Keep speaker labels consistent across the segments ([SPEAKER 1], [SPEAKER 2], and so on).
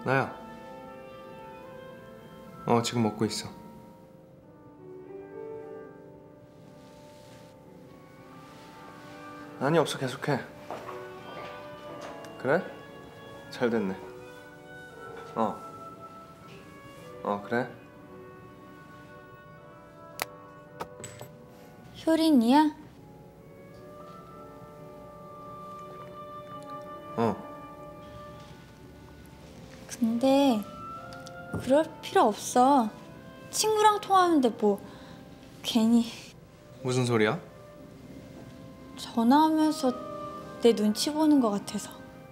[SPEAKER 1] 나야. 지금 먹고 있어. 아니 없어, 계속해. 그래? 잘 됐네. 그래?
[SPEAKER 2] 효린이야? 근데 그럴 필요 없어. 친구랑 통화하는데 뭐 괜히.
[SPEAKER 1] 무슨 소리야?
[SPEAKER 2] 전화하면서 내 눈치 보는 것 같아서.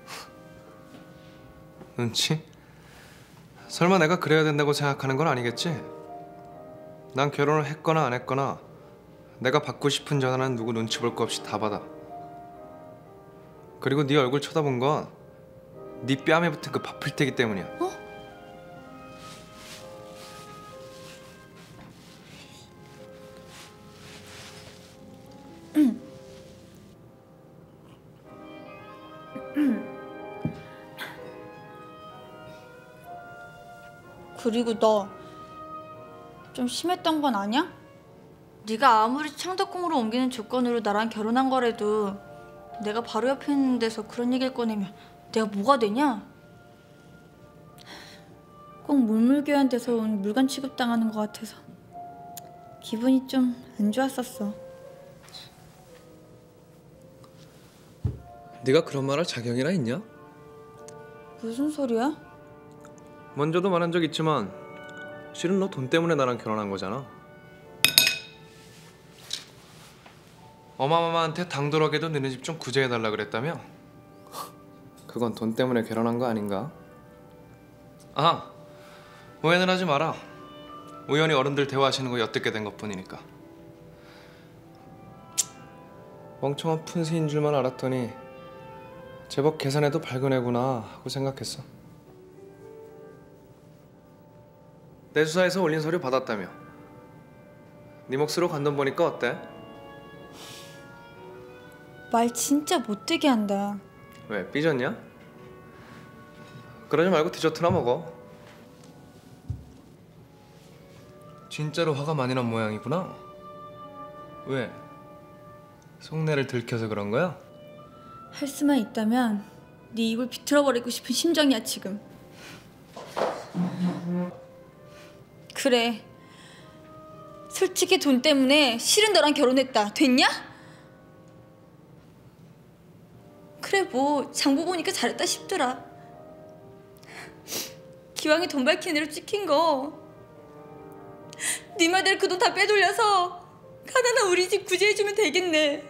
[SPEAKER 1] 눈치? 설마 내가 그래야 된다고 생각하는 건 아니겠지? 난 결혼을 했거나 안 했거나 내가 받고 싶은 전화는 누구 눈치 볼 거 없이 다 받아. 그리고 네 얼굴 쳐다본 건 네 뺨에 붙은 그 밥풀떼기 때문이야.
[SPEAKER 2] 그리고 너 좀 심했던 건 아니야? 네가 아무리 창덕궁으로 옮기는 조건으로 나랑 결혼한 거라도 내가 바로 옆에 있는 데서 그런 얘기를 꺼내면 내가 뭐가 되냐? 꼭 물물교환돼서 온 물건 취급당하는 것 같아서 기분이 좀 안 좋았었어.
[SPEAKER 1] 네가 그런 말 할 자격이나 있냐?
[SPEAKER 2] 무슨 소리야?
[SPEAKER 1] 먼저도 말한 적 있지만 실은 너 돈 때문에 나랑 결혼한 거잖아. 어마마마한테 당돌하게도 너네 집 좀 구제해달라 그랬다며? 그건 돈 때문에 결혼한 거 아닌가? 오해는 하지 마라. 우연히 어른들 대화하시는 거 엿듣게 된 것뿐이니까. 멍청한 푼세인 줄만 알았더니 제법 계산해도 밝은 애구나 하고 생각했어. 내 수사에서 올린 서류 받았다며. 네 몫으로 간 돈 보니까 어때?
[SPEAKER 2] 말 진짜 못되게 한다.
[SPEAKER 1] 왜, 삐졌냐? 그러지 말고 디저트나 먹어. 진짜로 화가 많이 난 모양이구나. 왜? 속내를 들켜서 그런 거야?
[SPEAKER 2] 할 수만 있다면 네 입을 비틀어버리고 싶은 심정이야 지금. 그래, 솔직히 돈 때문에 싫은 너랑 결혼했다. 됐냐? 그래, 뭐 장보 보니까 잘했다 싶더라. 기왕에 돈 밝힌 애로 찍힌 거 네 말대로 그 돈 다 빼돌려서 가난한 우리 집 구제해주면 되겠네.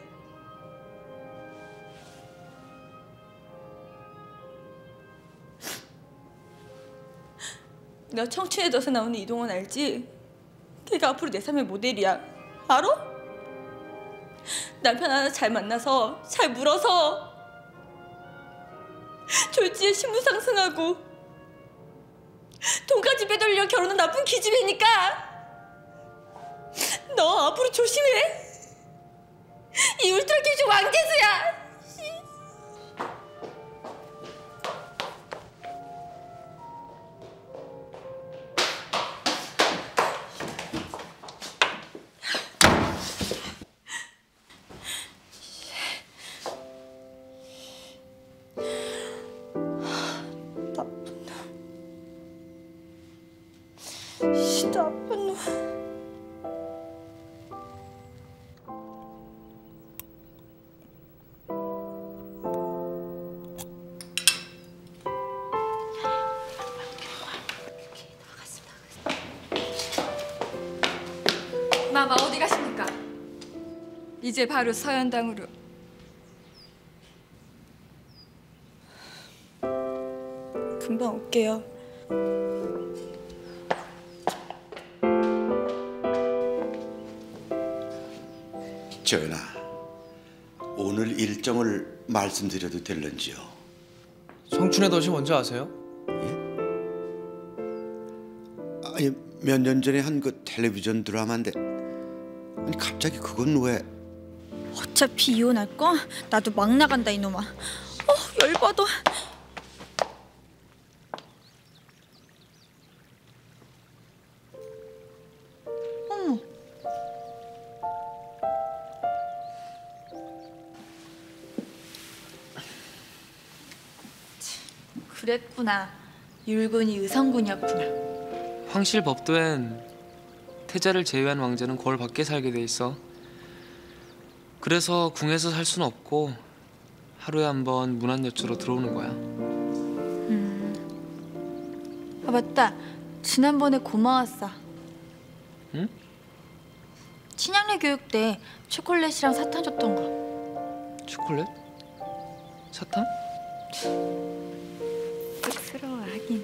[SPEAKER 2] 너 청춘의 덫에 나오는 이동원 알지? 걔가 앞으로 내 삶의 모델이야. 알아? 남편 하나 잘 만나서 잘 물어서 졸지에 신분 상승하고 돈까지 빼돌려 결혼은 나쁜 기집애니까 너 앞으로 조심해. 이 울트라 퀴즈 왕재수야. 나쁜 놈.
[SPEAKER 3] 마마 어디 가십니까? 이제 바로 서연당으로.
[SPEAKER 2] 금방 올게요.
[SPEAKER 4] 전하, 오늘 일정을 말씀드려도 될런지요?
[SPEAKER 1] 성춘의 덫이 뭔지 아세요?
[SPEAKER 4] 아니, 몇 년 전에 한 그 텔레비전 드라마인데 아니 갑자기 그건 왜?
[SPEAKER 2] 어차피 이혼할 거 나도 막 나간다 이놈아. 열받아. 그랬구나. 율군이 의성군이었구나.
[SPEAKER 5] 황실 법도엔 태자를 제외한 왕자는 거울 밖에 살게 돼 있어. 그래서 궁에서 살 수는 없고 하루에 한 번 문안여쭈로 들어오는 거야.
[SPEAKER 2] 아 맞다. 지난번에 고마웠어.
[SPEAKER 5] 응?
[SPEAKER 2] 친양래 교육 때 초콜릿이랑 사탕 줬던 거.
[SPEAKER 5] 초콜릿? 사탕?
[SPEAKER 2] 쑥스러워하긴.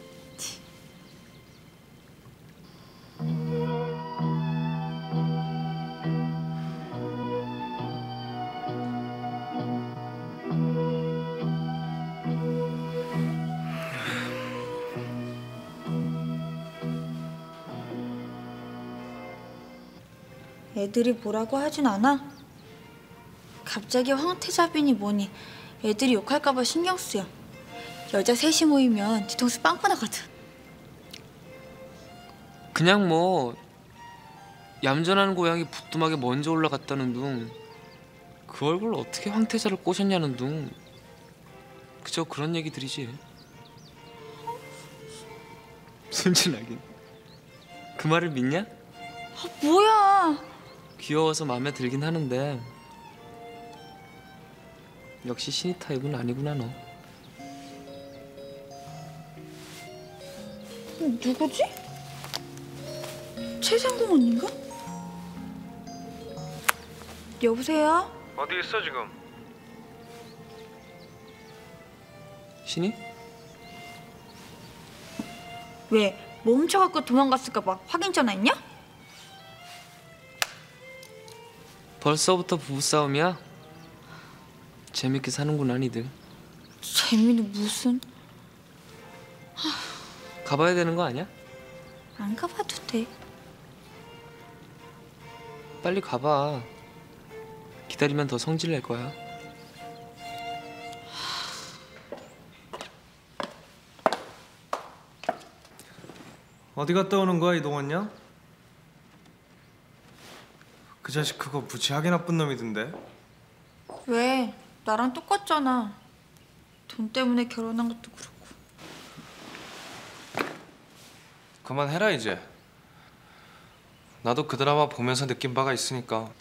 [SPEAKER 2] 애들이 뭐라고 하진 않아? 갑자기 황태자빈이 뭐니 애들이 욕할까 봐 신경 쓰여. 여자 셋이 모이면 뒤통수 빵꾸 나거든.
[SPEAKER 5] 그냥 뭐 얌전한 고양이 부뚜막에 먼저 올라갔다는 둥, 그 얼굴 어떻게 황태자를 꼬셨냐는 둥, 그저 그런 얘기들이지. 순진하긴. 그 말을 믿냐?
[SPEAKER 2] 아 뭐야.
[SPEAKER 5] 귀여워서 마음에 들긴 하는데 역시 신이 타입은 아니구나 너.
[SPEAKER 2] 누구지? 최상궁 언니인가? 여보세요?
[SPEAKER 1] 어디 있어 지금?
[SPEAKER 5] 신이?
[SPEAKER 2] 왜? 뭐 훔쳐갖고 도망갔을까 봐 확인 전화했냐?
[SPEAKER 5] 벌써부터 부부싸움이야? 재밌게 사는구나 니들.
[SPEAKER 2] 재미는 무슨.
[SPEAKER 5] 가봐야 되는 거 아니야?
[SPEAKER 2] 안 가봐도 돼.
[SPEAKER 5] 빨리 가봐. 기다리면 더 성질 낼 거야.
[SPEAKER 1] 어디 갔다 오는 거야 이동원 양? 그 자식 그거 무지하게 나쁜 놈이던데.
[SPEAKER 2] 왜? 나랑 똑같잖아. 돈 때문에 결혼한 것도 그렇고.
[SPEAKER 1] 그만해라 이제. 나도 그 드라마 보면서 느낀 바가 있으니까.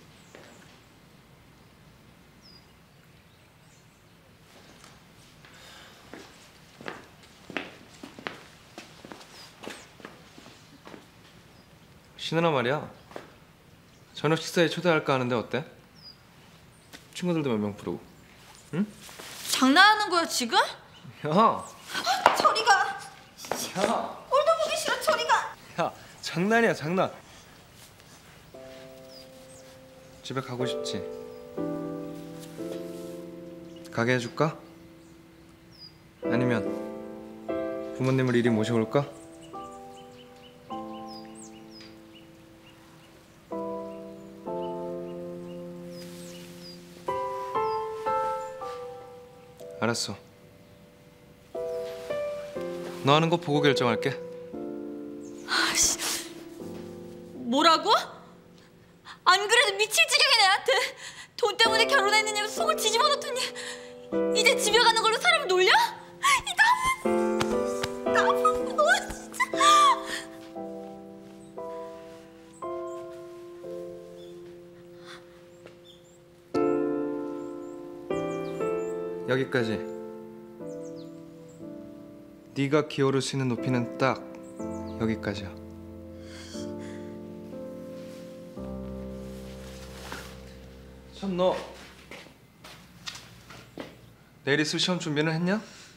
[SPEAKER 1] 신은아 말이야. 저녁 식사에 초대할까 하는데 어때? 친구들도 몇 명 부르고. 응?
[SPEAKER 2] 장난하는 거야 지금?
[SPEAKER 1] 야!
[SPEAKER 2] 저리 가.
[SPEAKER 1] 야!
[SPEAKER 2] 꼴도 보기 싫어. 저리 가.
[SPEAKER 1] 야! 장난이야 장난. 집에 가고 싶지? 가게 해줄까? 아니면 부모님을 이리 모셔올까? 알았어. 너 하는 거 보고 결정할게.
[SPEAKER 2] 뭐라고? 안 그래도 미칠 지경인 애한테 돈 때문에 결혼했느냐고 속을 뒤집어 놓더니 이제 집에 가는 걸로 사람을 놀려? 이 나쁜 너 진짜.
[SPEAKER 1] 여기까지. 네가 기어를 수 있는 높이는 딱 여기까지야. 참 너 내일 있을 시험 준비는 했냐?